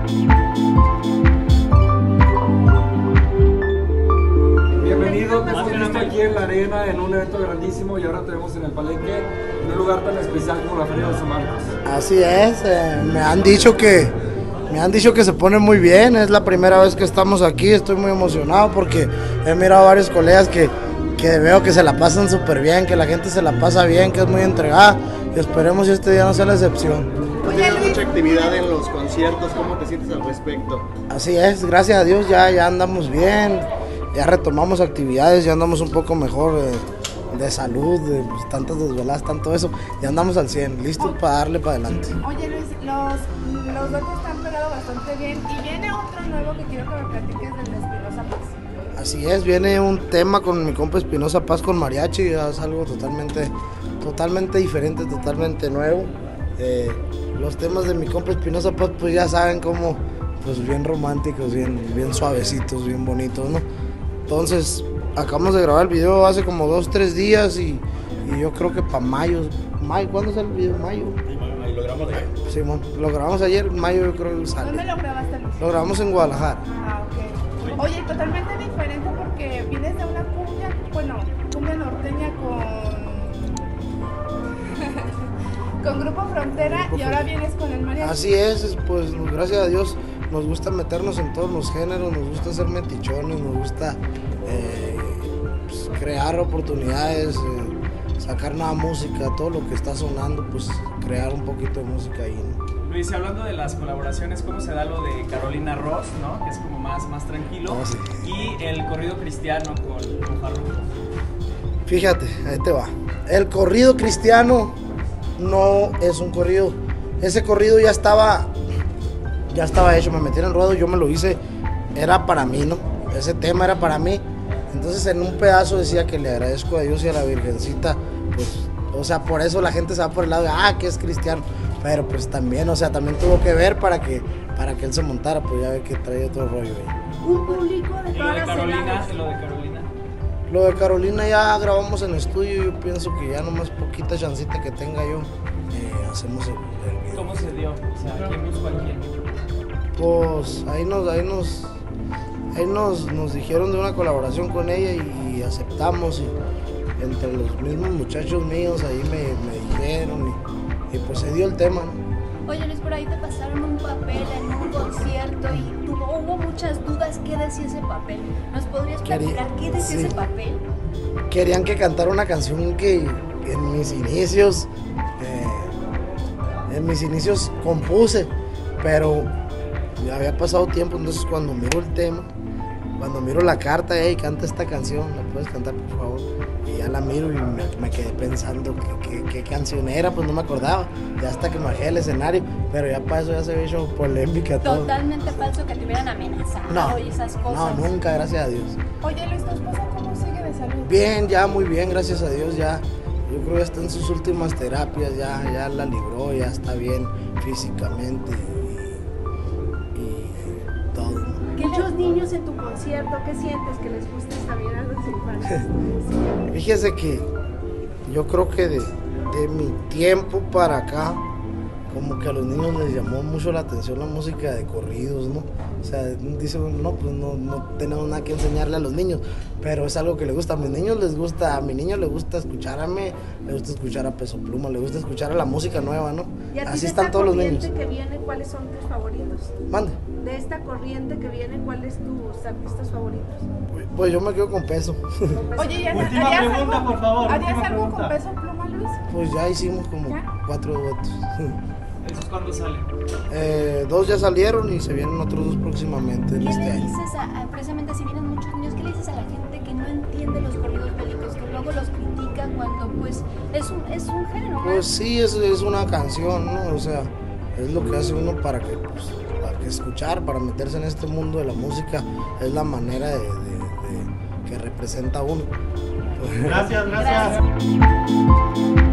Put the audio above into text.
Bienvenidos, nos hemos visto aquí en la arena en un evento grandísimo y ahora tenemos en el Palenque en un lugar tan especial como la Feria de San Marcos. Así es, me han dicho que se pone muy bien, es la primera vez que estamos aquí, estoy muy emocionado porque he mirado a varios colegas que veo que se la pasan súper bien, que la gente se la pasa bien, que es muy entregada y esperemos que este día no sea la excepción. Tienes mucha actividad en los conciertos, ¿cómo te sientes al respecto? Así es, gracias a Dios ya andamos bien, ya retomamos actividades, ya andamos un poco mejor de salud, de pues, tantas desveladas, tanto eso, ya andamos al 100, listos para darle para adelante. Oye Luis, los duetos están pegados bastante bien y viene otro nuevo que quiero que me platiques del de Espinosa Paz. Así es, viene un tema con mi compa Espinosa Paz con mariachi, es algo totalmente diferente, totalmente nuevo. Los temas de mi compa Espinosa Paz pues ya saben cómo, pues bien románticos, bien suavecitos, bien bonitos, ¿no? Entonces acabamos de grabar el video hace como 2-3 días y yo creo que para mayo, ¿cuándo sale el video? ¿Mayo? ¿Lo grabamos ayer? Sí, lo grabamos ayer, en mayo yo creo que sale. ¿Dónde lo grabaste, Luis? Lo grabamos en Guadalajara. Ah, ok. Oye, totalmente diferente porque vienes de una cumbia norteña con Grupo Frontera y ahora vienes con el mariachi. Así es, pues gracias a Dios nos gusta meternos en todos los géneros, nos gusta ser metichones, nos gusta pues, crear oportunidades, sacar nueva música, todo lo que está sonando, pues crear un poquito de música ahí, ¿no? Luis, hablando de las colaboraciones, ¿cómo se da lo de Carolina Ross, ¿no? Que es como más tranquilo, Oh, sí. y el corrido cristiano con Farruko? Fíjate, ahí te va. El corrido cristiano no es un corrido. Ese corrido ya estaba hecho, me metí en el ruedo, yo me lo hice, era para mí, ¿no? Ese tema era para mí. Entonces en un pedazo decía que le agradezco a Dios y a la Virgencita, pues, o sea, por eso la gente se va por el lado de, que es cristiano. Pero pues también, o sea, también tuvo que ver para que él se montara, pues ya ve que trae otro rollo ahí. Un público de ¿Y lo todas de las Carolina? edades. ¿Lo de Carolina? Lo de Carolina ya grabamos en estudio, yo pienso que ya nomás poquita chancita que tenga yo, hacemos el video. ¿Cómo se dio? O sea, ¿quién buscó a quién? Pues ahí nos dijeron de una colaboración con ella y aceptamos, y entre los mismos muchachos míos ahí me dijeron y pues se dio el tema, ¿no? Oye Luis, por ahí te pasaron un papel en un concierto y hubo muchas dudas. ¿Qué decía ese papel? ¿Nos podrías platicar qué decía ese papel? Querían que cantara una canción que en mis inicios compuse, pero ya había pasado tiempo, entonces cuando miro el tema, cuando miro la carta, canta esta canción, ¿la puedes cantar por favor? Y ya la miro y me quedé pensando qué canción era, pues no me acordaba, ya hasta que me bajé del escenario, pero ya para eso ya se había hecho polémica todo. Totalmente falso que te hubieran amenazado y esas cosas. No, nunca, gracias a Dios. Oye Luis, ¿tu esposa cómo sigue de salud? Bien, ya muy bien, gracias a Dios, ya. Yo creo que ya está en sus últimas terapias, ya la libró, ya está bien físicamente y todo. Muchos niños en tu concierto, ¿qué sientes? ¿Que les gusta esta vida a los infantes? Fíjese que yo creo que de mi tiempo para acá, como que a los niños les llamó mucho la atención la música de corridos, ¿no? O sea, dicen, no, pues no tenemos nada que enseñarle a los niños, pero es algo que les gusta. A mis niños les gusta, a mi niño le gusta escuchar a mí, le gusta escuchar a Peso Pluma, le gusta escuchar a la música nueva, ¿no? ¿Y a ti así de están esta todos los niños. corriente que viene, cuáles son tus favoritos? Mande. De esta corriente que viene, ¿cuáles tus artistas favoritos? Pues yo me quedo con Peso. Oye, ¿ya Última pregunta, por favor. ¿Harías última algo pregunta. con Peso Pluma, Luis? Pues ya hicimos como ¿Ya? 4 duetos. ¿Esos cuándo salen? 2 ya salieron y se vienen otros 2 próximamente en ¿Qué este le año. dices precisamente si vienen muchos niños, qué le dices a la gente que no entiende los corridos bélicos, que luego los critican cuando pues es un género más? Pues sí, es una canción, ¿no? O sea, es lo que hace uno para que escuchar, para meterse en este mundo de la música, es la manera que representa a uno. Gracias.